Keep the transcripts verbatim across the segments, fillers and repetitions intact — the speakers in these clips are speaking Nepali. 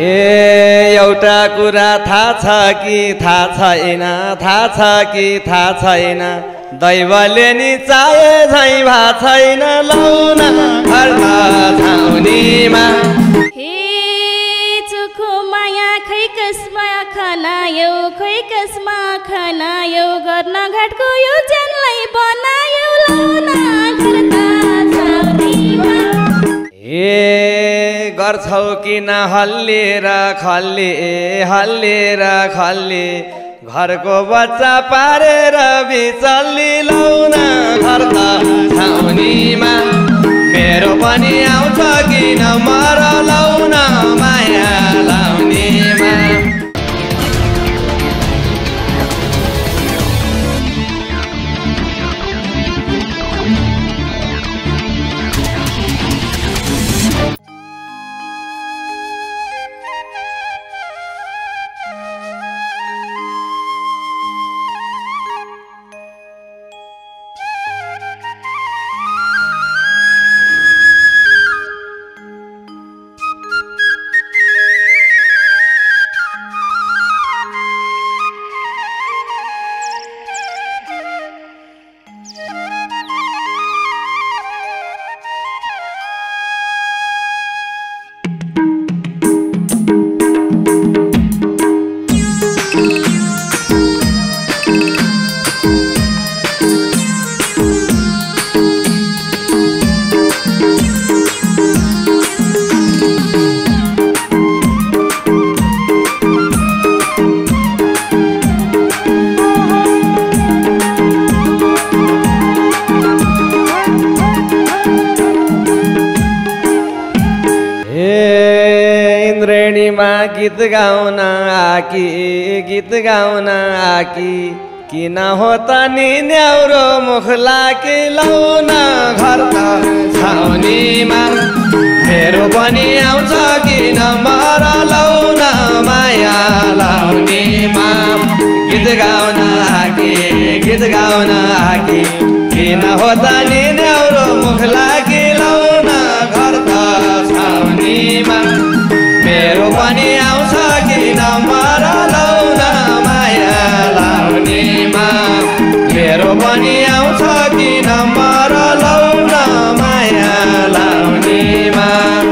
ए एउटा कुरा थाहा छ कि थाहा छैन थाहा छ कि थाहा छैन दैवले नि चाहे झैँ भा छैन लौन घरमा छाउनीमा हे चोखो माया खै कसमा खनायो खै कसमा खनायो गर्न घाटको यो ज्यानलाई बनायो लौन घरमा छाउनीमा ए गर्छौ किन हल्लिएर खल्ली हल्लिएर खल्ली घरको बच्चा पारेर बिचल्ली लौन घर त छाउनीमा मेरो पनि आउँछ किन मर लौन माया लाउनीमा गीत गाउन आकी गीत गाउन आकी किन हो त नि न्याउरो मुख लाकी लौन घर त छाउनीमा मेरो पनि आउँछ किन मर लौन माया लाउनीमा गीत गाउन आकी गीत गाउन आकी किन हो त नि न्याउरो मुख लाकी लौन घर त छाउनीमा मेरो पनि आउँछ किन मर लौन माया लाउनीमा मेरो पनि आउँछ किन मर लौन माया लाउनीमा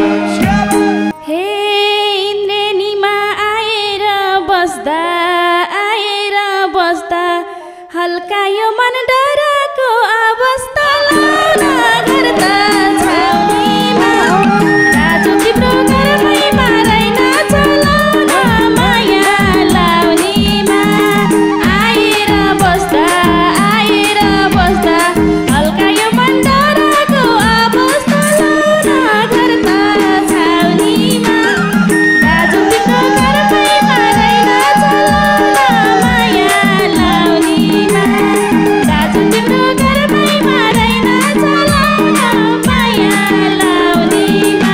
हे इन्द्रेणीमा आएर बस्दा आएर बस्दा हल्कायो मन डराको अवस्था लौन घर त छाउनीमा दाजु तिम्रो घरमै मारैन चलाउन माया लाउनीमा आएर बस्दा आएर बस्दा हल्कायो मन डराको अवस्था लौन घर त छाउनीमा दाजु तिम्रो घरमै मारैन चलाउन माया लाउनीमा दाजु तिम्रो घरमै मारैन चलाउन माया लाउनीमा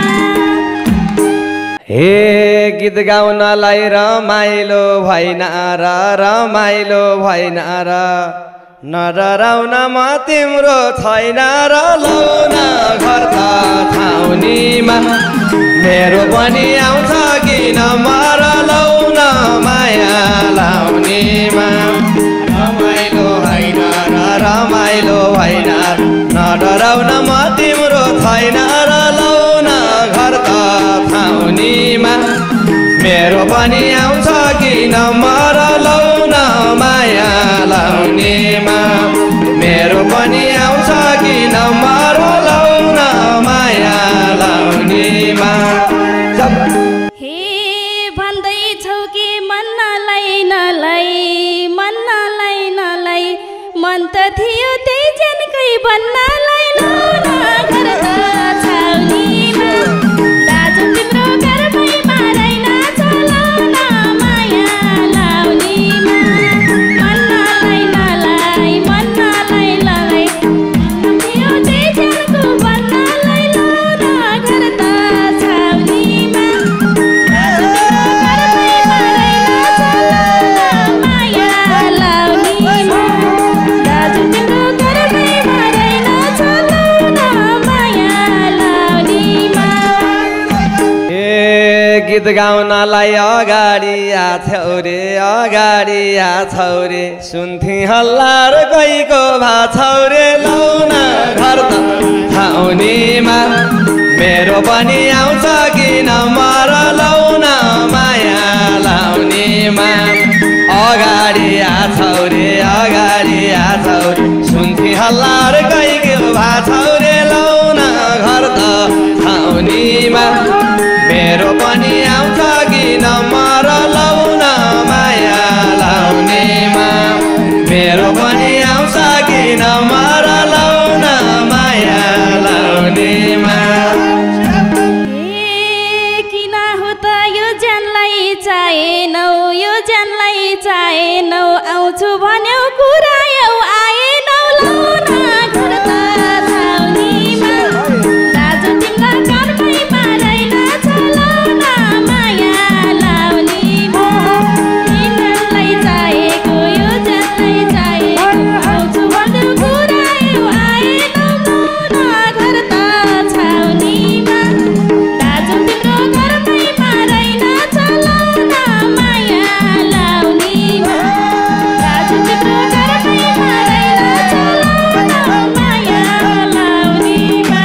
हे गीत गाउनलाई रमाइलो भएन र रमाइलो भएन र नडराउन म तिम्रो छैन र लौन घर त छाउनीमा मेरो पनि आउँछ किन मर लौन माया लाउनीमा रमाइलो होइन र रमाइलो होइन नडराउन म तिम्रो छैन र लौन घर त छाउनीमा मेरो पनि आउँछ किन मर लौन माया लाउनीमा मेरो पनि आउँछ किन मर लौन माया लाउनीमा हे भन्दैछौ कि मन नलाई नलाई मन नलाई नलाई मन त थियो त्यही जनकै भन्नलाई लौन घर त छाउनीमा दाजु तिम्रो घरमै मारैन चलाउन माया लाउनीमा मन नलाई नलाई मन नलाई नलाई थियो त्यही जनको भन्नलाई लौन घर त छाउनीमा दाजु तिम्रो घरमै मारैन चलाउन माया लाउनीमा दाजु तिम्रो घरमै मारैन चलाउन माया गीत गाउनलाई अगाडि आछौ रे अगाडि आछौ रे सुन्थी हल्ला र गइको भाछौ रे लौन घर त छाउनीमा मेरो पनि आउँछ किन मर लौन माया लाउनीमा अगाडि आछौ रे अगाडि आछौ रे सुन्थी हल्ला र गइको भाछौ रे लौन घर त छाउनीमा मेरो पनि आउँछ किन मर लौन माया लाउनेमा मेरो पनि आउँछ किन मर लौन माया लाउनेमा ए किन हो त यो ज्यानलाई चाहेनौ यो ज्यानलाई चाहेनौ आउँछु भन्यौ कुरायौ आएनौ लौन घर त छाउनीमा दाजु तिम्रो घरमै पादैन छ लौन माया लाउनीमा तिमीलाई चाहेको यो ज्यानलाई चाहेको आउँछु भन्यौ कुरायौ आएनौ लौन घर त छाउनीमा दाजु तिम्रो घरमै पादैन छ लौन माया लाउनीमा दाजु तिम्रो घरमै पादैन छ लौन माया लाउनीमा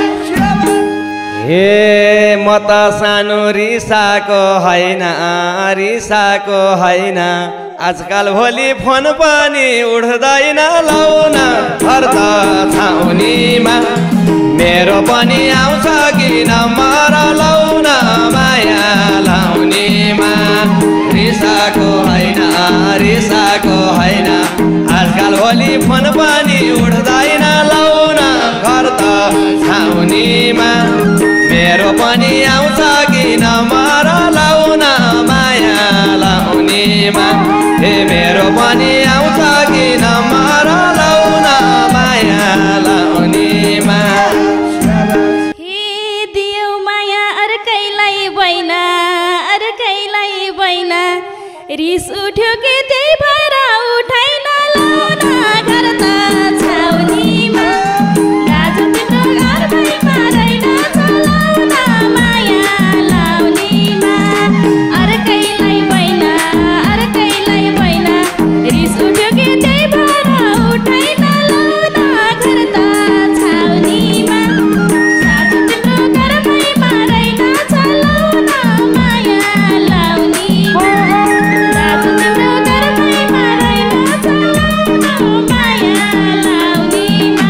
हे म त सानो रिसाको होइन रिसाको होइन आजकल भोलि फोन पनि उठ्दैन लौन घर त छाउनीमा मेरो पनि आउँछ किन मर लौन माया लाउनीमा रिसाको होइन रिसाको होइन आजकल भोलि फोन पनि उठ्दैन लौन घर त छाउनीमा मेरो पनि आउँछ किन मर लौन माया लाउनीमा हे मेरो पनि आउँछ किन मर लौन माया लाउनीमा हे दियौ माया अर्कैलाई बैना अर्कैलाई बैना रिस उठ्यो कि त्यही भएर उठाइन लौन घर त छाउनीमा दाजु तिम्रो घरमै पादैन छ लौन माया लाउनीमा अर्कैलाई बैना अर्कैलाई बैना रिस उठ्यो कि त्यही भएर उठाइन लौन घर त छाउनीमा दाजु तिम्रो घरमै पादैन छ लौन माया लाउनीमा दाजु तिम्रो घरमै पादैन छ लौन माया लाउनीमा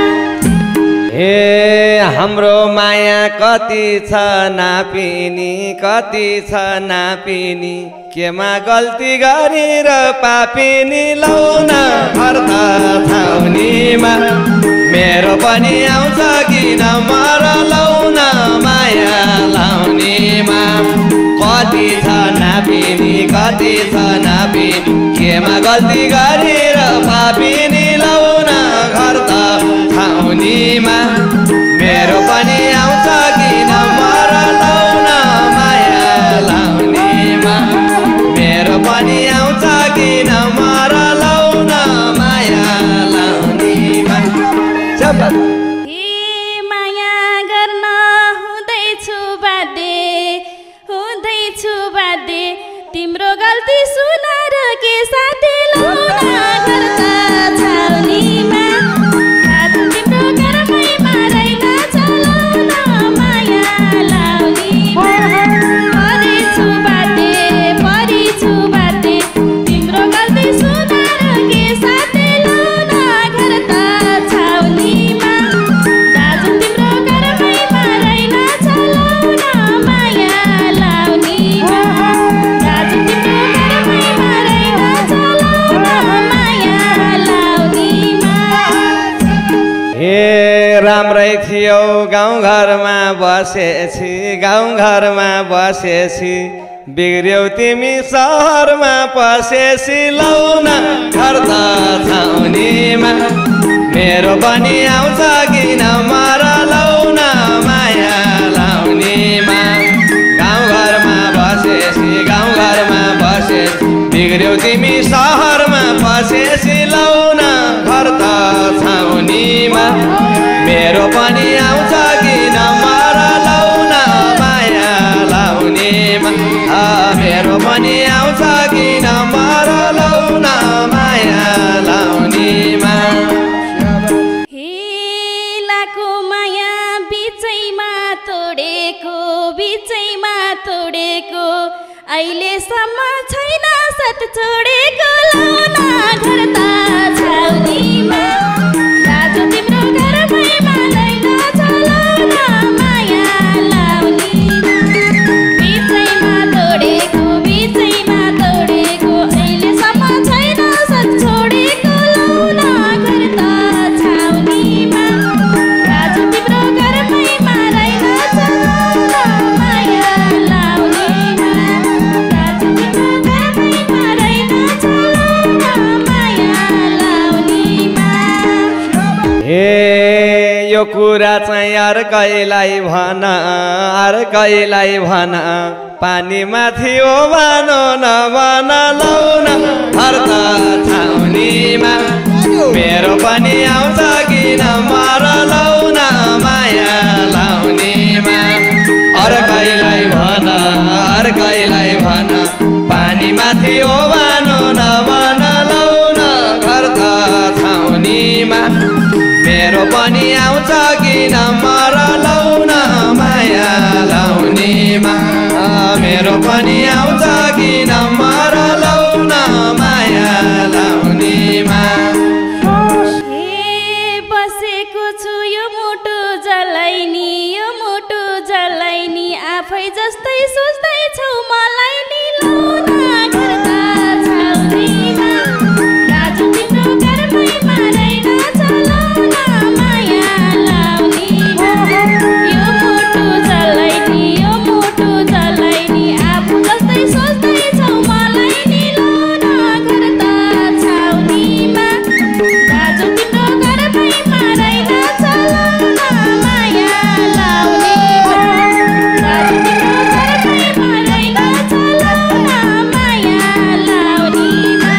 हे हाम्रो माया कति छ नापिनी कति छ नापिनी केमा गल्ती गरेर पापिनी लौन घर त छाउनीमा मेरो पनि आउँछ किन मर लौन माया लाउनीमा कति छ नापिनी कति छ नापिनी केमा गल्ती गरेर पापिनी लौन घर त छाउनीमा मेरो पनि आउँछ किन मर लौन माया लाउनीमा मेरो पनि आउँछ किन मर लौन माया लाउनीमा जब हे माया गर्न हुँदैछु बाध्य हुँदैछु बाध्य तिम्रो गल्ती सुनार के साथी लौन घर त छाउनीमा दाजु तिम्रो घरमै पादैन छ लौन माया लाउनीमा परेछु बाध्य परेछु बाध्य तिम्रो गल्ती सुनार के साथी लौन घर त छाउनीमा दाजु तिम्रो घरमै पादैन छ लौन माया लाउनीमा दाजु तिम्रो घरमै पादैन छ लौन माया लाउनीमा हे राम्रै थियो गाउँघरमा बसेछि गाउँघरमा बसेछि बिग्रियौ तिमी सहरमा पसेछि लौन घर त छाउनीमा मेरो पनि आउँछ किन मर लौन माया लाउनीमा गाउँघरमा बसेछि गाउँघरमा बसेछि बिग्रियौ तिमी सहरमा पसेछि लौन घर त छाउनीमा मेरो पनि आउँछ किन मर लौन माया लाउनी अहिलेसम्म छैन साथ छोडेको लाउना घर त छाउनीमा दाजु तिम्रो घरमै मादैन चलाउना माया लाउनीमा बिचैमा तोडेको बिचैमा तोडेको अहिलेसम्म छैन साथ छोडेको लाउना घर त छाउनीमा दाजु तिम्रो घरमै मादैन चलाउना माया लाउनीमा दाजु तिम्रो घरमै मादैन चलाउना माया लाउनीमा। ए यो कुरा चाहिँ अर्कैलाई भन अर्कैलाई भन पानीमाथि ओभानो नभन लौन घर त छाउनीमा मेरो पनि आउँछ किन मर लौन माया लाउनीमा अर्कैलाई भन अर्कैलाई भन पानीमाथि ओभानो नभन लौन घर त छाउनीमा मेरो पनि आउँछ किन मर लौन माया लाउनीमा मेरो पनि आउँछ किन मर लौन माया लाउनीमा। बसेको छु यो मुटु जलाइनी यो मुटु जलाइनी आफै जस्तै सोच्दै छौ मलाई नि लौना घर त छाउनीमा दाजु तिम्रो घरमै मादैन चलाउना माया लाउनीमा यो मुटु जलाइनी यो मुटु जलाइनी आफू जस्तै सोच्दै छौ मलाई नि लौना घर त छाउनीमा दाजु तिम्रो घरमै मादैन चलाउना माया लाउनीमा दाजु तिम्रो घरमै मादैन चलाउना माया लाउनीमा।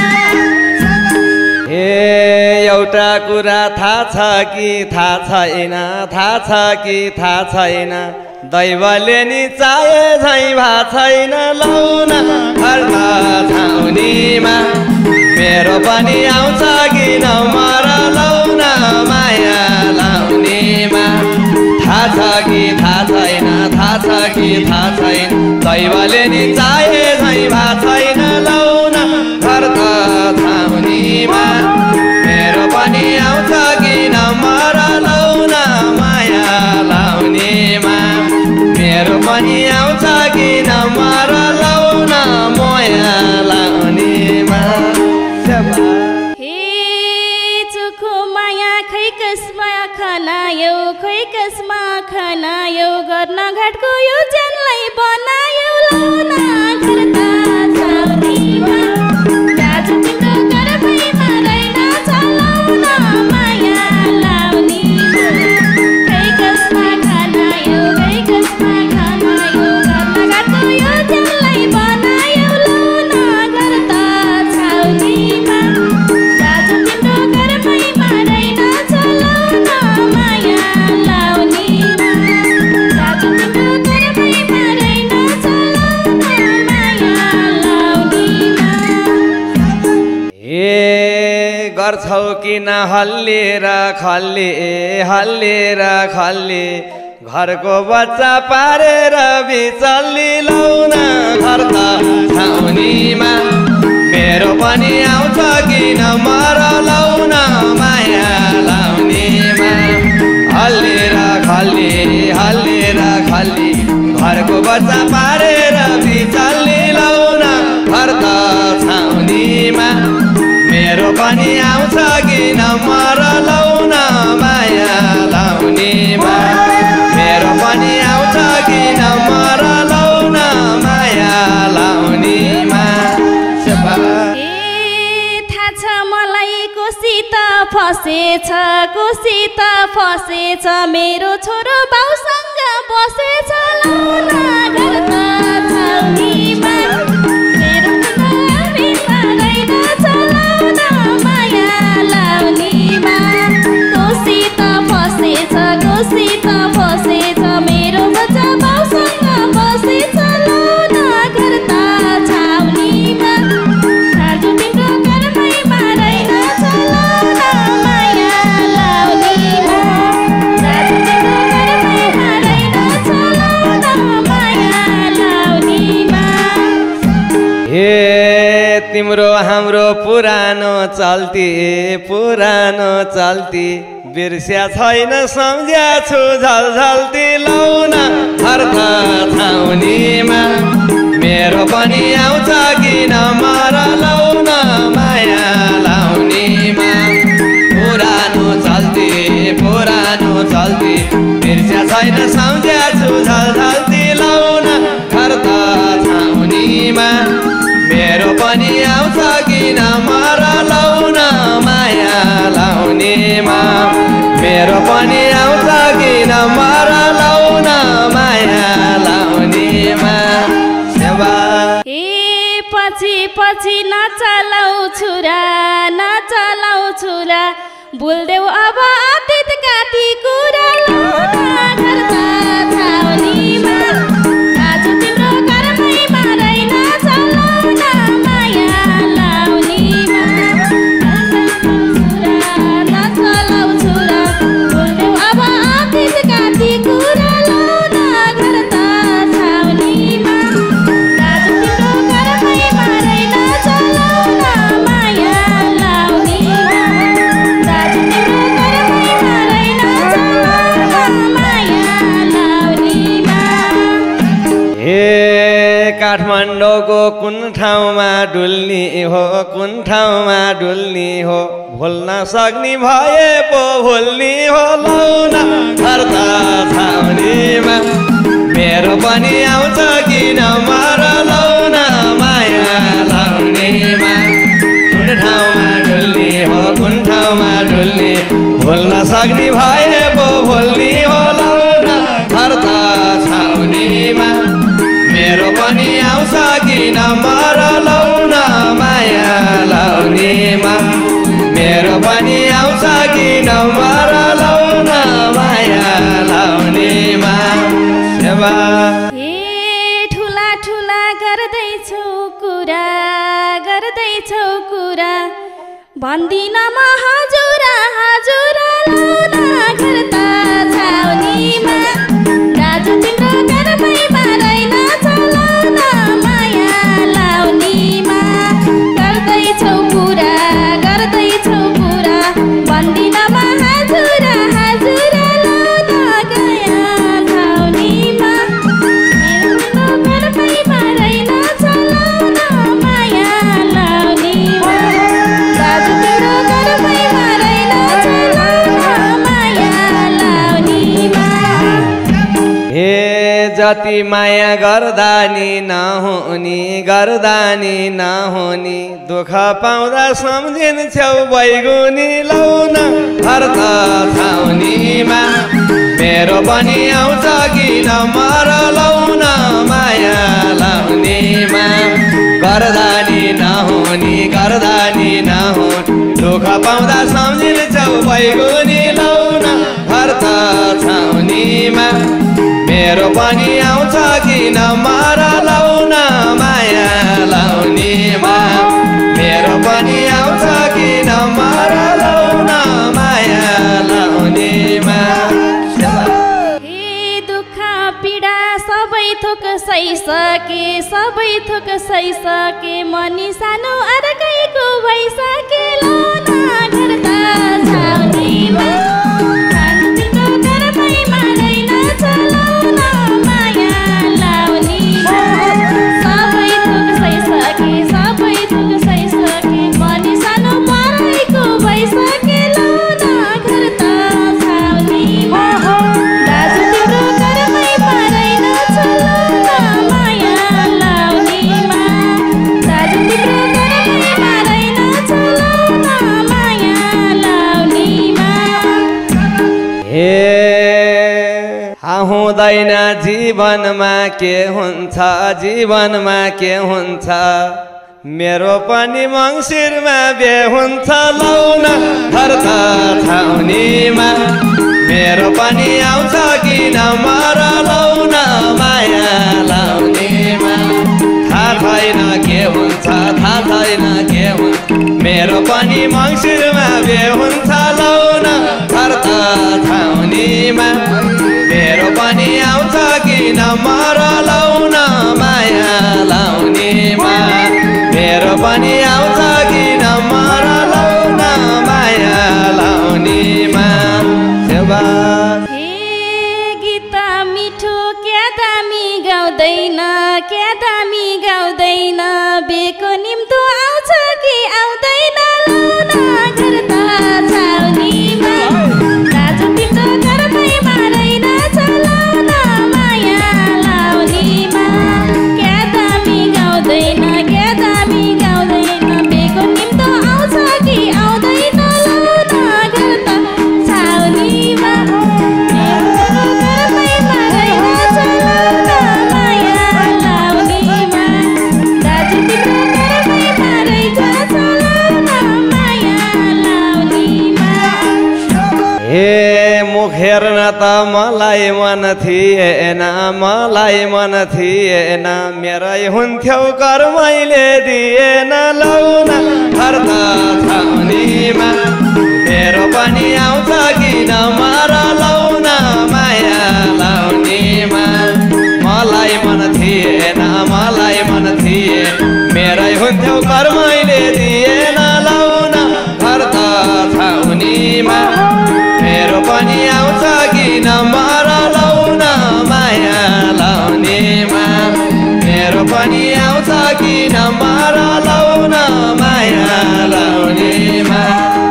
ए एउटा कुरा थाहा छ कि थाहा छैन थाहा छ कि थाहा छैन दैवले नि चाहे झै भा छैन लौन घर त छाउनीमा मेरो पनि आउँछ किन मर लौन माया लाउनीमा थाहा छ कि थाहा छैन थाहा छ कि थाहा छैन दैवले नि चाहे झै भा छैन लौन घर त छाउनीमा मेरो पनि आउँछ किन मर लौन माया लाउनीमा मेरो पनि आउँछ किन मर लौन माया लाउनीमा। हे चोखो माया खै कसमा खनायो खै कसमा खनायो गर्न घाटको यो ज्यानलाई बनायो लौना घर त छाउनीमा दाजु तिम्रो घरमै मादैन चलाउना माया लाउनीमा खै कसमा खनायो खै कसमा खनायो गर्न घाटको यो ज्यानलाई बनायो लौना घर त छाउनीमा दाजु तिम्रो घरमै मादैन चलाउना माया लाउनीमा दाजु तिम्रो घरमै मादैन चलाउना माया लाउनीमा। ए गर्छौ किन हल्लिएर खल्ली हल्लिएर खल्ली घरको बच्चा पारेर बिचल्ली लौन घर त छाउनीमा मेरो पनि आउँछ किन मर लौन माया लाउनीमा हल्लिएर खल्ली हल्लिएर खल्ली घरको बच्चा पारेर बिचल्ली लौन घर त छाउनीमा मेरो पनि आउँछ किन मर लौन माया लाउनीमा मेरो पनि आउँछ किन मर लौन माया लाउनीमा। ए थाहा छ मलाई कोसित फसेछ कोसित फसेछ मेरो छोरो बाउसँग बसेछ लौना घर त छाउनीमा मेरो छोरो मादैन चलाउना माया लाउनीमा कोसित फसेछ कोसित फसेछ मेरो बच्चा बाउसँग बसेछ लौना घर त छाउनीमा दाजु तिम्रो घरमै मादैन चलाउना माया लाउनीमा दाजु तिम्रो घरमै मादैन चलाउना माया ए तिम्रो हाम्रो पुरानो चल्ती पुरानो चल्ती बिर्स्या छैन सम्झ्या छु झलझल्ती लाउन अर्थ छाउनीमा मेरो पनि आउँछ किन मर लाउन माया लाउनीमा पुरानो चल्ती पुरानो चल्ती बिर्स्या छैन सम्झ्या छु झलझल्ती लाउन अर्थ छाउनीमा मेरो पनि आउँछ किन मर लाउन माया लाउनेमा मेरो पनि आउँछ किन मर लाउन माया लाउनेमा सेवा ए पछि पछि नचलाउ छुरा नचलाउ छुरा भुल्देऊ अब अतीतका ती कुरा घर त छाउनीमा आज तिम्रो घरमै रहेन चलाउन माया लाउनीमा नचलाउ छुरा भुल्देऊ अब अतीतका ती कुरा घर त छाउनीमा आज तिम्रो घरमै रहेन चलाउन माया लाउनीमा आज तिम्रो घरमै रहेन चलाउन माया लाउनीमा ए काठमाडौँको कुन ठाउँमा डुल्नी हो कुन ठाउँमा डुल्नी हो भुल्न सक्ने भए पो भुल्नी हो लाउन घर त छाउनीमा मेरो पनि आउँछ किन मर लाउन माया लाउनेमा कुन ठाउँमा डुल्नी हो कुन ठाउँमा डुल्नी भुल्न सक्ने भए पो भुल्नी हो लाउन घर त छाउनीमा मेरो पनि आउँछ किन मर लाउन माया लाउनेमा मेरो पनि आउँछ किन मर लाउन माया लाउनेमा सेवा ए ठुला ठुला गर्दैछौ कुरा गर्दैछौ कुरा भन्दिन म हजुर हजुर लाउन घर त छाउनीमा दाजु तिम्रो घरमै रहेन चलाउन माया लाउनीमा गर्दैछौ कुरा गर्दैछौ कुरा भन्दिन म हजुर हजुर लाउन गया छाउनीमा मेरो घरमै रहेन चलाउन माया लाउनीमा दाजु तिम्रो घरमै रहेन चलाउन माया लाउनीमा हे जति माया गर्दा नि नहुनी गर्दा नि नहुनी दुःख पाउँदा सम्झिन्छौ बैगुनी लाउन घर त छाउनीमा मेरो पनि आउँछ किन मर लाउन माया लाउनेमा गर्दा नि नहुनी गर्दा नि नहुनी दुःख पाउँदा सम्झिन्छौ बैगुनी लाउन घर त छाउनीमा मेरो पनि आउँछ किन मर लाउन माया लाउनेमा मेरो पनि आउँछ किन मर लाउन माया लाउनेमा हे दुःख पीडा सबै थोक सहिसके सबै थोक सहिसके मनी सानो अर्कैको भइसके लाउन घर त छाउनीमा तिम्रो घरमै रहेन चलाउन माया लाउनीमा सबै थोक सहिसके सबै थोक सहिसके मनी सानो पर्ैको भइसके लाउन घर त छाउनीमा दाजु तिम्रो घरमै रहेन चलाउन माया लाउनीमा दाजु तिम्रो घरमै रहेन चलाउन माया लाउनीमा हे हुँदैन जीवनमा के हुन्छ जीवनमा के हुन्छ मेरो पनि मङ्सिरमा बे हुन्छ लाउन घर त छाउनीमा मेरो पनि आउँछ किन मर लाउन माया लाउनेमा थाहा छैन के हुन्छ थाहा छैन के हुन्छ मेरो पनि मङ्सिरमा बे हुन्छ लाउन घर त छाउनीमा मेरो पनि आउँछ किन मर लाउन माया लाउनेमा हे मुख हेर्न त मलाई मन थिएन मलाई मन थिएन मेरै हुन्थ्यौ कर मैले दिएन लौन घर त छाउनीमा मेरो पनि आउँछ किन मर लौन माया लाउनीमा मलाई मन थिएन मलाई मन थिए मेरै हुन्थ्यौ कर मैले दिएन लौन घर त छाउनीमा मेरो पनि आउँछ किन मर लौन माया लाउनेमा मेरो पनि आउँछ किन मर लौन माया लाउनेमा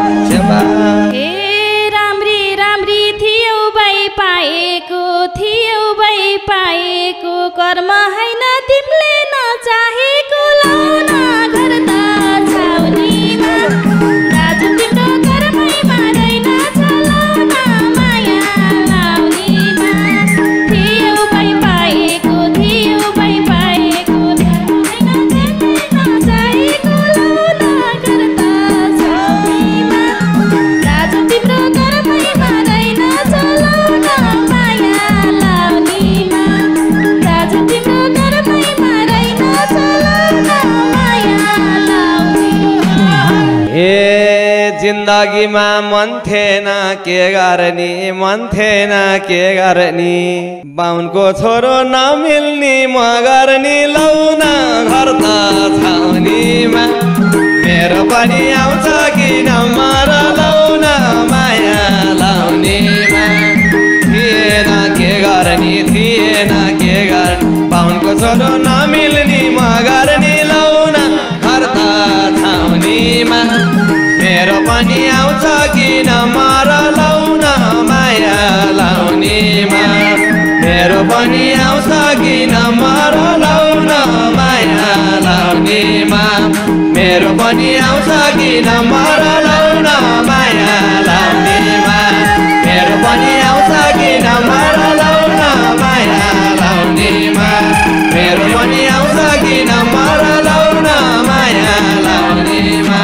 ए राम्री राम्री थियौ बाई पाएको थियौ बाई पाएको कर्म हैन तिमीले नचाहेको लौन घर त छाउनीमा दाजु तिम्रो कर्मै मादैन चलाउन माया लाउनीमा थियौ बाई पाएको थियौ बाई पाएको कर्म हैन तिमीले नचाहेको लौन घर त छाउनीमा दाजु तिम्रो कर्मै मादैन चलाउन माया लाउनीमा दाजु तिम्रो कर्मै मादैन चलाउन माया लाउनीमा ए जिन्दगीमा मन थिएन के गर्ने मन थिएन के गर्ने बाहुनको छोरो नमिल्ने म गर्ने लौन घर त छाउनीमा मेरो पनि आउँछ किन मर लौन माया लाउनेमा थिएन के गर्ने थिएन के गर्ने बाहुनको छोरो नमिल्ने म गर्ने लौन घर त छाउनीमा मेरो पनि आउँछ किन मर लौन माया लाउनेमा मेरो पनि आउँछ किन मर लौन माया लाउनेमा मेरो पनि आउँछ किन मर लौन माया लाउनेमा मेरो पनि आउँछ किन मर लौन माया लाउनेमा मेरो पनि आउँछ किन मर लौन माया लाउनेमा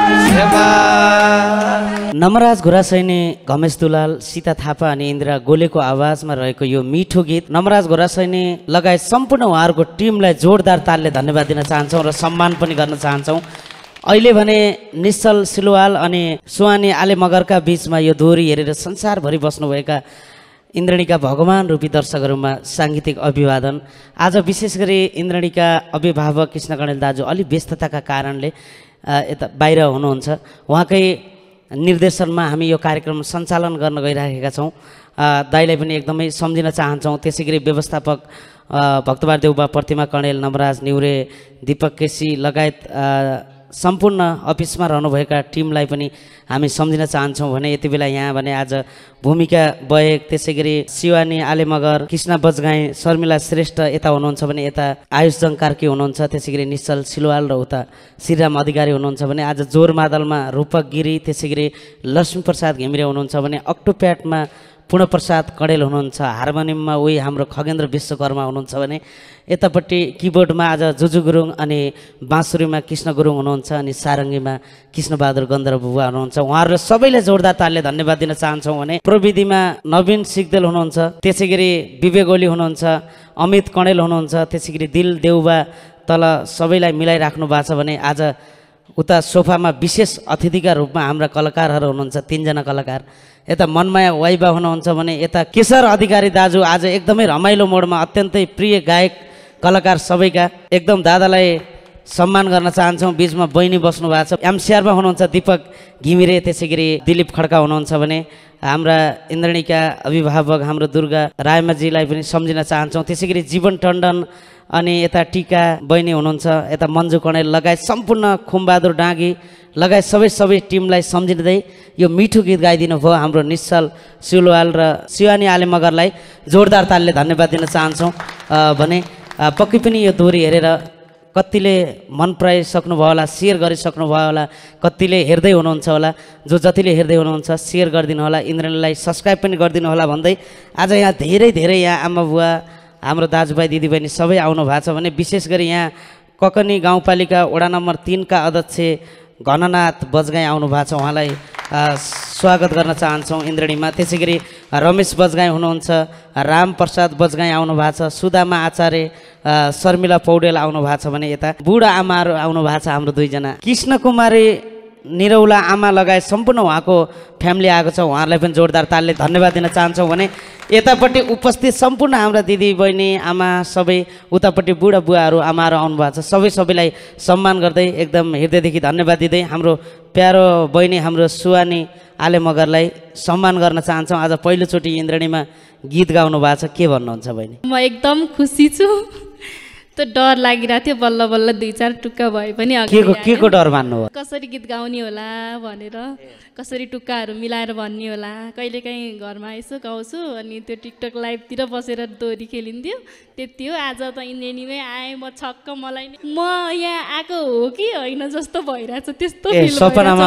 नमराज घोरासैनी घमेश दुलाल सीता थापा अनि इन्दिरा गोलेको आवाजमा रहेको यो मिठो गीत नमराज घोरासैनी लगायत सम्पूर्ण उहाँहरूको टिमलाई जोरदार तालले धन्यवाद दिन चाहन्छौँ र सम्मान पनि गर्न चाहन्छौँ। अहिले भने निश्चल सिलवाल अनि सुहानी आले मगरका बिचमा यो दोहोरी हेरेर संसारभरि बस्नुभएका इन्द्रणीका भगवान रूपी दर्शकहरूमा साङ्गीतिक अभिवादन। आज विशेष गरी इन्द्रणीका अभिभावक कृष्ण गणेल दाजु अलि व्यस्तताका कारणले यता बाहिर हुनुहुन्छ। उहाँकै निर्देशनमा हामी यो कार्यक्रम सञ्चालन गर्न गइरहेका छौँ। दाइलाई पनि एकदमै सम्झिन चाहन्छौँ। त्यसै गरी व्यवस्थापक भक्तबार देउबा प्रतिमा कणेल नमराज न्युरे दीपक केसी लगायत सम्पूर्ण अफिसमा रहनुभएका टिमलाई पनि हामी सम्झिन चाहन्छौँ। भने यति बेला यहाँ भने आज भूमिका बयक त्यसै गरी शिवानी आले मगर कृष्ण बजगाई शर्मिला श्रेष्ठ यता हुनुहुन्छ भने यता आयुष जङ कार्की हुनुहुन्छ, त्यसै गरी निश्चल सिलवाल र उता श्रीराम अधिकारी हुनुहुन्छ भने आज जोर मादलमा रूपक गिरी त्यसै गरी लक्ष्मीप्रसाद घिमिरे हुनुहुन्छ भने अक्टोप्याटमा पूर्णप्रसाद कणेल हुनुहुन्छ, हार्मोनियममा उही हाम्रो खगेन्द्र विश्वकर्मा हुनुहुन्छ भने यतापट्टि किबोर्डमा आज जुजु गुरुङ अनि बाँसुरीमा कृष्ण गुरुङ हुनुहुन्छ अनि सारङ्गीमा कृष्णबहादुर गन्धर्व बुबा हुनुहुन्छ। उहाँहरूलाई सबैलाई जोरदार तालले धन्यवाद दिन चाहन्छौँ। भने प्रविधिमा नवीन सिग्देल हुनुहुन्छ, त्यसै गरी विवेक ओली हुनुहुन्छ, अमित कणेल हुनुहुन्छ, त्यसै गरी दिल देउबा तल सबैलाई मिलाइराख्नु भएको छ। भने आज उता सोफामा विशेष अतिथिका रूपमा हाम्रा कलाकारहरू हुनुहुन्छ, तिनजना कलाकार। यता मनमाया वाइबा हुनुहुन्छ भने यता केशर अधिकारी दाजु आज एकदमै रमाइलो मोडमा अत्यन्तै प्रिय गायक कलाकार सबैका एकदम दादालाई सम्मान गर्न चाहन्छौँ। बिचमा बहिनी बस्नु भएको छ। एमसिआरमा हुनुहुन्छ दीपक घिमिरे, त्यसै गरी दिलीप खड्का हुनुहुन्छ भने हाम्रा इन्द्रणीका अभिभावक हाम्रो दुर्गा रायमाजीलाई पनि सम्झिन चाहन्छौँ। त्यसै गरी जीवन टन्डन अनि यता टिका बहिनी हुनुहुन्छ, यता मन्जु कणेल लगायत सम्पूर्ण खुमबहादुर डाँगी लगायत सबै सबै टिमलाई सम्झिँदै यो मिठो गीत गाइदिनु भयो हाम्रो निश्चल सिलवाल र शिवानी आले मगरलाई जोरदार तालले धन्यवाद दिन चाहन्छौँ। भने पक्कै पनि यो दोहोरी हेरेर कतिले मन पराइसक्नुभयो होला, सेयर गरिसक्नुभयो होला, कतिले हेर्दै हुनुहुन्छ होला। जो जतिले हेर्दै हुनुहुन्छ सेयर गरिदिनु होला, इन्द्रणीलाई सब्सक्राइब पनि गरिदिनु होला भन्दै आज यहाँ धेरै धेरै यहाँ आमा बुवा हाम्रो दाजुभाइ दिदीबहिनी सबै आउनु भएको छ। भने विशेष गरी यहाँ ककनी गाउँपालिका वडा नम्बर तिनका अध्यक्ष घननाथ बजगाई आउनु भएको छ, उहाँलाई स्वागत गर्न चाहन्छौँ इन्द्रणीमा। त्यसै गरी रमेश बजगाई हुनुहुन्छ, राम प्रसाद बजगाई आउनु भएको छ, सुदामा आचार्य, शर्मिला पौडेल आउनु भएको छ भने यता बुढा आमाहरू आउनु भएको छ हाम्रो दुईजना। कृष्ण कुमारी निरौला आमा लगायत सम्पूर्ण उहाँको फ्यामिली आएको छ, उहाँहरूलाई पनि जोरदार तालले धन्यवाद दिन चाहन्छौँ भने यतापट्टि उपस्थित सम्पूर्ण हाम्रा दिदी बहिनी आमा सबै, उतापट्टि बुढा बुवाहरू आमाहरू आउनु भएको छ, सबै सबैलाई सम्मान गर्दै एकदम हृदयदेखि धन्यवाद दिँदै हाम्रो प्यारो बहिनी हाम्रो सुवानी आले मगरलाई सम्मान गर्न चाहन्छौँ। आज पहिलोचोटि इन्द्रणीमा गीत गाउनु भएको छ, के भन्नुहुन्छ बहिनी? म एकदम खुसी छु। त्यो डर लागिरहेको थियो, बल्ल बल्ल दुई चार टुक्का भए पनि के को के को डर मान्नु हो? कसरी गीत गाउने होला भनेर, कसरी टुक्काहरू मिलाएर भन्ने होला। कहिलेकाहीँ घरमा यसो गाउँछु अनि त्यो टिकटक लाइभतिर बसेर दोहोरी खेलिन्थ्यो, त्यति हो। आज त इन्द्रेणीमै आएँ म, छक्क। मलाई म यहाँ आएको हो कि होइन जस्तो भइरहेछ, त्यस्तो फिल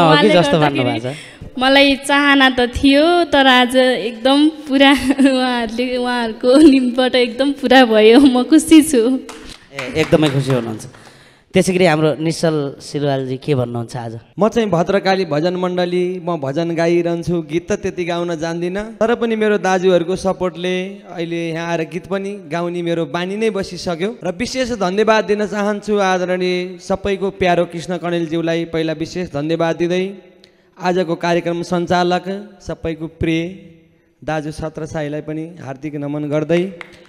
भइरहेछ। मलाई चाहना त थियो, तर आज एकदम पुरा उहाँहरूले उहाँहरूको निम्बाट एकदम पुरा भयो। म खुसी छु, एकदमै खुसी हुनुहुन्छ। त्यसै गरी हाम्रो निश्चल सिलवालजी के भन्नुहुन्छ आज? म चाहिँ भद्रकाली भजन मण्डली, म भजन गाइरहन्छु, गीत त त्यति गाउन जान्दिनँ, तर पनि मेरो दाजुहरूको सपोर्टले अहिले यहाँ आएर गीत पनि गाउने मेरो बानी नै बसिसक्यो। र विशेष धन्यवाद दिन चाहन्छु आदरणीय सबैको प्यारो कृष्ण कणेलज्यूलाई पहिला विशेष धन्यवाद दिँदै आजको कार्यक्रम सञ्चालक सबैको प्रिय दाजु छत्रसाईलाई पनि हार्दिक नमन गर्दै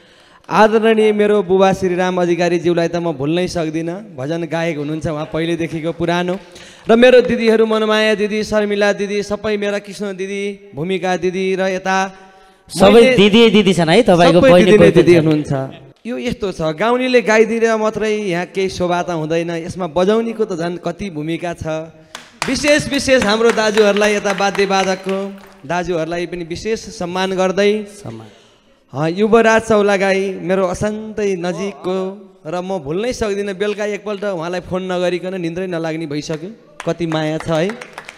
आदरणीय मेरो बुबा श्रीराम अधिकारीज्यूलाई त म भुल्नै सक्दिनँ, भजन गायक हुनुहुन्छ उहाँ पहिलेदेखिको पुरानो। र मेरो दिदीहरू मनमाया दिदी, शर्मिला दिदी, सबै मेरा कृष्ण दिदी, भूमिका दिदी र यता सबै दिदी दिदी छन् है तपाईँको बहिनी दिदी हुनुहुन्छ। यो यस्तो छ, गाउनेले गाइदिएर मात्रै यहाँ केही शोभा त हुँदैन, यसमा बजाउनेको त झन् कति भूमिका छ। विशेष विशेष हाम्रो दाजुहरूलाई, यता वाद्यवादकको दाजुहरूलाई पनि विशेष सम्मान गर्दै सम्मान युवराज चौलागाई मेरो असान्तै नजिकको, र म भुल्नै सक्दिनँ। बेलुका एकपल्ट उहाँलाई फोन नगरिकन निन्द्रै नलाग्ने भइसक्यो, कति माया छ है।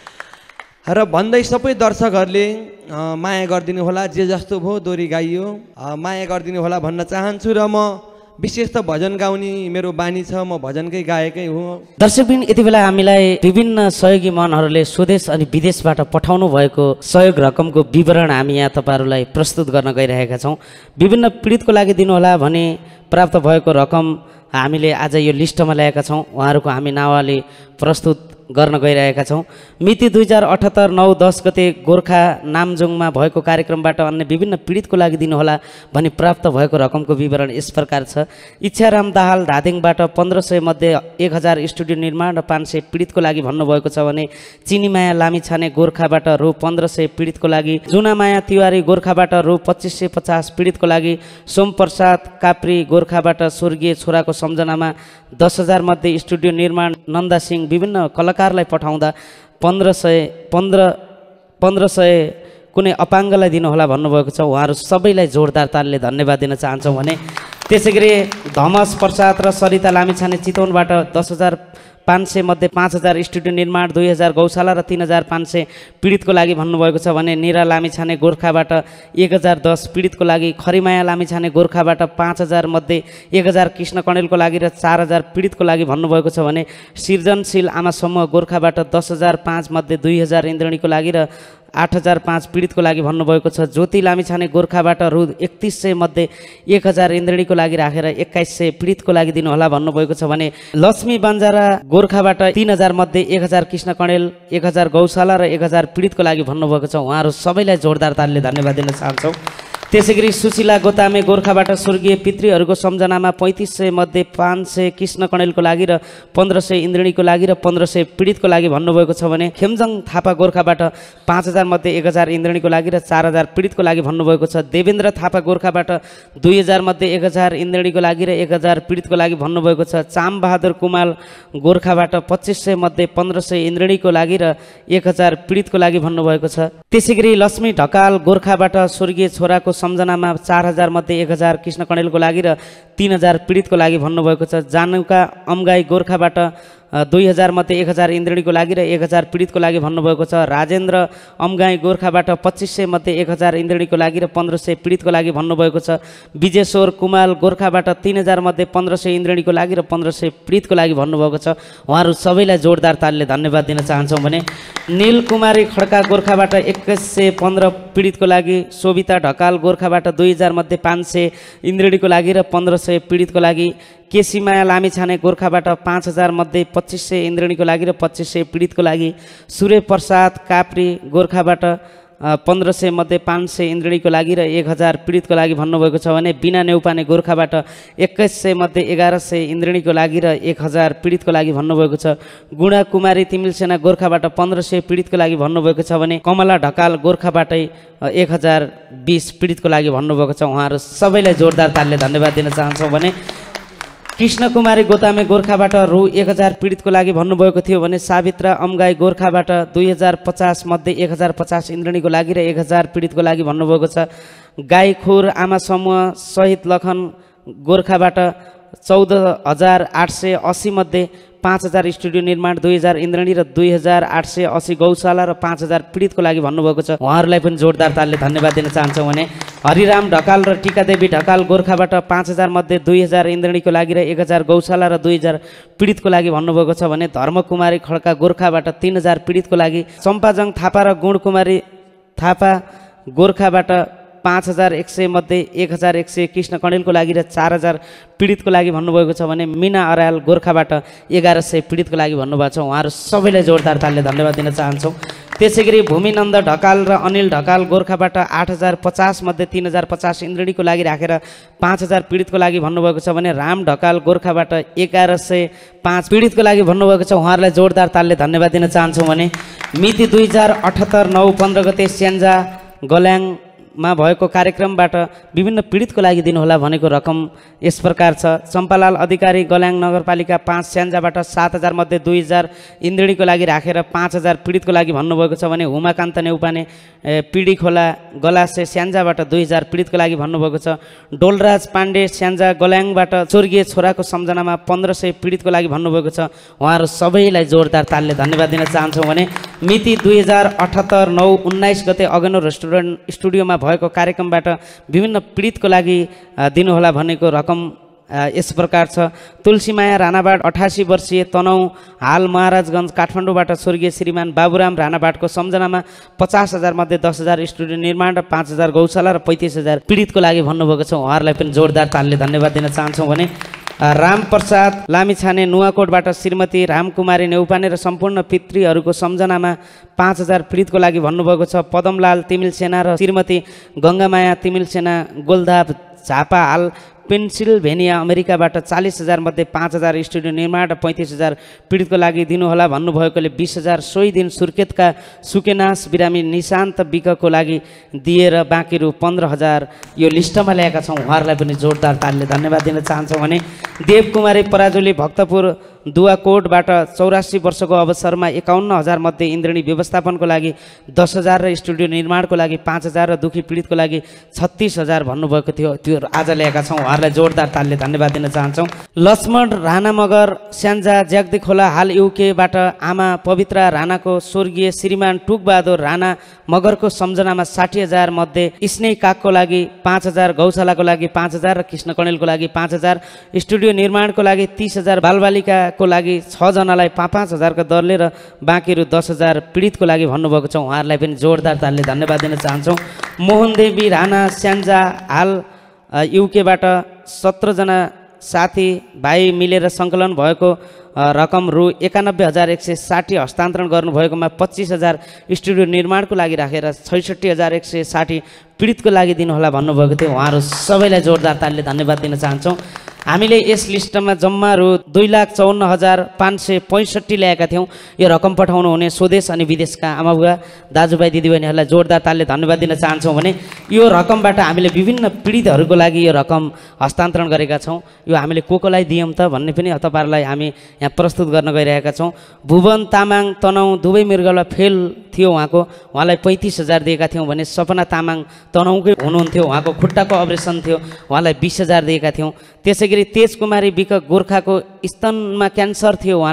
र भन्दै सबै दर्शकहरूले माया गरिदिनु होला, जे जस्तो भयो दोहोरी गाइयो माया गरिदिनु होला भन्न चाहन्छु। र म विशेष त भजन गाउने मेरो बानी छ, म भजनकै गायकै हो। दर्शकबिन यति बेला हामीलाई विभिन्न सहयोगी मनहरूले स्वदेश अनि विदेशबाट पठाउनु भएको सहयोग रकमको विवरण हामी यहाँ तपाईँहरूलाई प्रस्तुत गर्न गइरहेका छौँ। विभिन्न पीडितको लागि दिनुहोला भने प्राप्त भएको रकम हामीले आज यो लिस्टमा ल्याएका छौँ, उहाँहरूको हामी नावाले प्रस्तुत गर्न गइरहेका छौँ। मिति दुई हजार अठहत्तर नौ दस गते गोर्खा नामजुङमा भएको कार्यक्रमबाट अन्य विभिन्न पीडितको लागि दिनुहोला भनी प्राप्त भएको रकमको विवरण यस प्रकार छ। इच्छाराम दाहाल धादिङबाट पन्ध्र सय मध्ये एक हजार स्टुडियो निर्माण र पाँच सय पीडितको लागि भन्नुभएको छ भने चिनीमाया लामिछाने गोर्खाबाट रु पन्ध्र सय पीडितको लागि, जुनामाया तिवारी गोर्खाबाट रु पच्चिस सय पचास पीडितको लागि, सोमप्रसाद काप्री गोर्खाबाट स्वर्गीय छोराको सम्झनामा दस हजार मध्ये स्टुडियो निर्माण नन्दा सिंह विभिन्न कलाकारलाई पठाउँदा पन्ध्र सय पन्ध्र पन्ध्र सय कुनै अपाङ्गलाई दिनुहोला भन्नुभएको छ, उहाँहरू सबैलाई जोरदार तालले धन्यवाद दिन चाहन्छौँ भने त्यसै गरी धमस प्रसाद र सरिता लामिछाने चितवनबाट दस हजार पाँच सय मध्ये पाँच हजार स्टुडियो निर्माण, दुई हजार गौशाला र तिन हजार पाँच सय पीडितको लागि भन्नुभएको छ भने निरा लामिछाने गोर्खाबाट एक हजार दस पीडितको लागि, खरिमाया लामिछाने गोर्खाबाट पाँच हजार मध्ये एक हजार कृष्ण कणेलको लागि र चार हजार पीडितको लागि भन्नुभएको छ भने सृजनशील आमा समूह गोर्खाबाट दस हजार पाँच मध्ये दुई हजार इन्द्रणीको लागि र आठ हजार पाँच पीडितको लागि भन्नुभएको छ। ज्योति लामिछाने गोर्खाबाट रु एकतिस सय मध्ये एक हजार इन्द्रणीको लागि राखेर एक्काइस सय पीडितको लागि दिनुहोला भन्नुभएको छ भने लक्ष्मी बन्जारा गोर्खाबाट तीन हजार मध्ये एक हजार कृष्ण कणेल, एक हजार गौशाला र एक हजार पीडितको लागि भन्नुभएको छ, उहाँहरू सबैलाई जोरदार तालले धन्यवाद दिन चाहन्छौँ। त्यसै गरी सुशीला गोतामे गोर्खाबाट स्वर्गीय पितृहरूको सम्झनामा पैँतिस सय मध्ये पाँच सय कृष्ण कणेलको लागि र पन्ध्र सय इन्द्रणीको लागि र पन्ध्र सय पीडितको लागि भन्नुभएको छ भने खेमजङ थापा गोर्खाबाट पाँच हजार मध्ये एक हजार इन्द्रणीको लागि र चार हजार पीडितको लागि भन्नुभएको छ। देवेन्द्र थापा गोर्खाबाट दुई हजार मध्ये एक हजार इन्द्रणीको लागि र एक हजार पीडितको लागि भन्नुभएको छ। चामबहादुर कुमाल गोर्खाबाट पच्चिस सय मध्ये पन्ध्र सय इन्द्रणीको लागि र एक हजार पीडितको लागि भन्नुभएको छ। त्यसै गरी लक्ष्मी ढकाल गोर्खाबाट स्वर्गीय छोराको सम्झनामा चार हजार मध्ये एक हजार कृष्ण कणेलको लागि र तीन हजार पीडितको लागि भन्नुभएको छ। जानुका अम्गाई गोर्खाबाट दुई हजार मध्ये एक हजार इन्द्रणीको लागि र एक हजार पीडितको लागि भन्नुभएको छ। राजेन्द्र अमगाई गोर्खाबाट पच्चिस सय मध्ये एक हजार इन्द्रणीको लागि र पन्ध्र सय पीडितको लागि भन्नुभएको छ। विजेश्वर कुमाल गोर्खाबाट तीन हजार मध्ये पन्ध्र सय इन्द्रणीको लागि र पन्ध्र सय पीडितको लागि भन्नुभएको छ। उहाँहरू सबैलाई जोरदार तालले धन्यवाद दिन चाहन्छौँ भने नील कुमारी खड्का गोर्खाबाट एक्काइस सय पन्ध्र पीडितको लागि, शोभिता ढकाल गोर्खाबाट दुई हजार मध्ये पाँच सय इन्द्रणीको लागि र पन्ध्र सय पीडितको लागि, केसीमाया लामिछाने गोर्खाबाट पाँच हजार मध्ये पच्चिस सय इन्द्रणीको लागि र पच्चिस सय पीडितको लागि, सूर्य प्रसाद काप्री गोर्खाबाट पन्ध्र सय मध्ये पाँच सय इन्द्रणीको लागि र एक हजार पीडितको लागि भन्नुभएको छ भने बिना नेउपाने गोर्खाबाट एक्काइस सय मध्ये एघार सय इन्द्रणीको लागि र एक हजार पीडितको लागि भन्नुभएको छ। गुणा कुमारी तिमिलसेना गोर्खाबाट पन्ध्र सय पीडितको लागि भन्नुभएको छ भने कमला ढकाल गोर्खाबाटै एक हजार बिस पीडितको लागि भन्नुभएको छ। उहाँहरू सबैलाई जोरदार तालले धन्यवाद दिन चाहन्छौँ भने कृष्ण कुमारी गोतामे गोर्खाबाट रु एक हजार पीडितको लागि भन्नुभएको थियो भने सावित्रा अमगाई गोर्खाबाट दुई हजार पचास मध्ये एक हजार पचास इन्द्रणीको लागि र एक हजार पीडितको लागि भन्नुभएको छ। गाईखोर आमा समूह सहित लखन गोर्खाबाट चौध हजार आठ सय अस्सी मध्ये पाँच हजार स्टुडियो निर्माण, दुई हजार इन्द्रणी र दुई हजार आठ सय अस्सी गौशाला र पाँच हजार पीडितको लागि भन्नुभएको छ। उहाँहरूलाई पनि जोरदार तालले धन्यवाद दिन चाहन्छौँ भने हरिराम ढकाल र टीकादेवी ढकाल गोर्खाबाट पाँच हजार मध्ये दुई हजार इन्द्रणीको लागि र एक हजार गौशाला र दुई हजार पीडितको लागि भन्नुभएको छ भने धर्मकुमारी खड्का गोर्खाबाट तीन हजार पीडितको लागि, चम्पाजङ थापा र गुणकुमारी थापा गोर्खाबाट पाँच हजार एक सय मध्ये एक हजार एक सय कृष्ण कणेलको लागि र चार हजार पीडितको लागि भन्नुभएको छ भने मिना अरायल गोर्खाबाट एघार सय पीडितको लागि भन्नुभएको छ। उहाँहरू सबैलाई जोरदार तालले धन्यवाद दिन चाहन्छौँ। त्यसै गरी भूमिनन्द ढकाल र अनिल ढकाल गोर्खाबाट आठ हजार पचास मध्ये तीन हजार पचास इन्द्रणीको लागि राखेर पाँच हजार पीडितको लागि भन्नुभएको छ भने राम ढकाल गोर्खाबाट एघार सय पाँच पीडितको लागि भन्नुभएको छ। उहाँहरूलाई जोरदार तालले धन्यवाद दिन चाहन्छौँ भने मिति दुई हजार अठहत्तर नौ पन्ध्र गते स्यान्जा गल्याङ मा भएको कार्यक्रमबाट विभिन्न पीडितको लागि दिनुहोला भनेको रकम यस प्रकार छ। चम्पालाल अधिकारी गल्याङ नगरपालिका पाँच स्यान्जाबाट सात हजार मध्ये दुई हजार इन्द्रणीको लागि राखेर पाँच हजार पीडितको लागि भन्नुभएको छ भने हुमाकान्त नेउपाने पिडी खोला गलासे स्यान्जाबाट दुई हजार पीडितको लागि भन्नुभएको छ। डोलराज पाण्डे स्यान्जा गल्याङबाट स्वर्गीय छोराको सम्झनामा पन्ध्र सय पीडितको लागि भन्नुभएको छ। उहाँहरू सबैलाई जोरदार तालले धन्यवाद दिन चाहन्छौँ भने मिति दुई हजार अठहत्तर नौ उन्नाइस गते अगेनो रेस्टुरेन्ट स्टुडियोमा भएको कार्यक्रमबाट विभिन्न पीडितको लागि दिनुहोला भनेको रकम यस प्रकार छ। तुलसीमाया राणाबाट अठासी वर्षीय तनहुँ हाल महाराजगञ्ज काठमाडौँबाट स्वर्गीय श्रीमान बाबुराम राणाबाटको सम्झनामा पचास हजार मध्ये दस हजार स्टुडियो निर्माण र पाँच हजार गौशाला र पैँतिस हजार पीडितको लागि भन्नुभएको छ। उहाँहरूलाई पनि जोरदार तालले धन्यवाद दिन चाहन्छौँ भने रामप्रसाद लामिछाने नुवाकोटबाट श्रीमती रामकुमारी नेउपाने र सम्पूर्ण पितृहरूको सम्झनामा पाँच हजार पीडितको लागि भन्नुभएको छ। पदमलाल तिमिलसेना र श्रीमती गङ्गामाया तिमिलसेना गोलधाप झापा हाल पेन्सिल्भेनिया अमेरिकाबाट चालीस हजार मध्ये पाँच हजार स्टुडियो निर्माण र पैँतिस हजार पीडितको लागि दिनुहोला भन्नुभएकोले बिस हजार सोही दिन सुर्खेतका सुकेनास बिरामी निशान्त विकको लागि दिएर बाँकी रु पन्ध्र हजार यो लिस्टमा ल्याएका छौँ। उहाँहरूलाई पनि जोरदार तालले धन्यवाद दिन चाहन्छौँ भने देवकुमारी पराजुली भक्तपुर दुवाकोटबाट चौरासी वर्षको अवसरमा एकाउन्न हजार मध्ये इन्द्रणी व्यवस्थापनको लागि दस हजार र स्टुडियो निर्माणको लागि पाँच हजार र दुखी पीडितको लागि छत्तिस हजार भन्नुभएको थियो, त्यो आज ल्याएका छौँ। उहाँहरूलाई जोरदार तालले धन्यवाद दिन चाहन्छौँ। लक्ष्मण राणा मगर स्यान्जा ज्याग्दी खोला हाल युकेबाट आमा पवित्रा राणाको स्वर्गीय श्रीमान टुकबहादुर राणा मगरको सम्झनामा साठी हजार मध्ये स्नेह कागको लागि पाँच हजार गौशालाको लागि पाँच हजार र कृष्ण कणेलको लागि पाँच हजार स्टुडियो निर्माणको लागि तीस हजार बालबालिका को लागि छजनालाई पाँच पाँच हजारको दरले र बाँकी रु दस हजार पीडितको लागि भन्नुभएको छ। उहाँहरूलाई पनि जोरदार तालले धन्यवाद दिन चाहन्छौँ। मोहनदेवी राणा स्यान्जा हाल युकेबाट सत्रजना साथी भाइ मिलेर सङ्कलन भएको रकम रु एकानब्बे हजार एक सय साठी हस्तान्तरण गर्नुभएकोमा पच्चिस हजार स्टुडियो निर्माणको लागि राखेर छैसठी हजार एक सय साठी पीडितको लागि दिनुहोला भन्नुभएको थियो। उहाँहरू सबैलाई जोरदार तालले धन्यवाद दिन चाहन्छौँ। हामीले यस लिस्टमा जम्मा रु दुई लाख चौन्न हजार पाँच सय पैँसठी ल्याएका थियौँ। यो रकम पठाउनु हुने स्वदेश अनि विदेशका आमाबुवा दाजुभाइ दिदीबहिनीहरूलाई जोरदार तालले धन्यवाद दिन चाहन्छौँ भने यो रकमबाट हामीले विभिन्न पीडितहरूको लागि यो रकम हस्तान्तरण गरेका छौँ। यो हामीले को कोलाई दियौँ त भन्ने पनि तपाईँहरूलाई हामी यहाँ प्रस्तुत गर्न गइरहेका छौँ। भुवन तामाङ तनहुँ दुवै मृगौला फेल थियो, उहाँको उहाँलाई पैँतिस हजार दिएका थियौँ भने सपना तामाङ तनहुँकै हुनुहुन्थ्यो, उहाँको खुट्टाको अपरेसन थियो, उहाँलाई बिस हजार दिएका थियौँ। त्यसै गरी तेज कुमारी विक गोर्खाको स्तनमा क्यान्सर थियो, उहाँलाई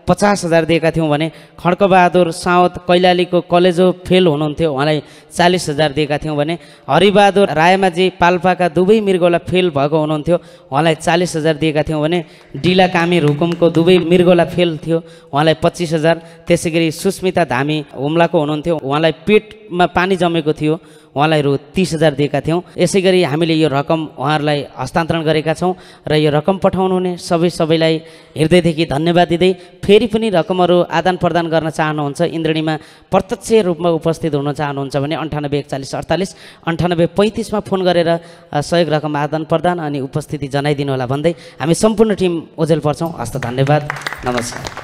पचास हजार दिएका थियौँ भने खड्कबहादुर साउद कैलालीको कलेजो फेल हुनुहुन्थ्यो, उहाँलाई चालिस हजार दिएका थियौँ भने हरिबहादुर रायमाझी पाल्पाका दुवै मृगौला फेल भएको हुनुहुन्थ्यो, उहाँलाई चालिस हजार दिएका थियौँ भने डिला कामी रुकुमको दुवै मृगौला फेल थियो, उहाँलाई पच्चिस हजार। त्यसै गरी सुस्मिता धामी हुम्लाको हुनुहुन्थ्यो, उहाँलाई पेटमा पानी जमेको थियो, उहाँलाई रु तीस हजार दिएका थियौँ। यसै गरी हामीले यो रकम उहाँहरूलाई हस्तान्तरण गरेका छौँ र यो रकम पठाउनुहुने सबै सबैलाई हृदयदेखि धन्यवाद दिँदै फेरि पनि रकमहरू आदान प्रदान गर्न चाहनुहुन्छ, इन्द्रणीमा प्रत्यक्ष रूपमा उपस्थित हुन चाहनुहुन्छ भने अन्ठानब्बे एकचालिस अडतालिस अन्ठानब्बे पैँतिसमा फोन गरेर सहयोग रकम आदान प्रदान अनि उपस्थिति जनाइदिनु होला भन्दै हामी सम्पूर्ण टिम ओझेल पर्छौँ। हस्त धन्यवाद, नमस्कार।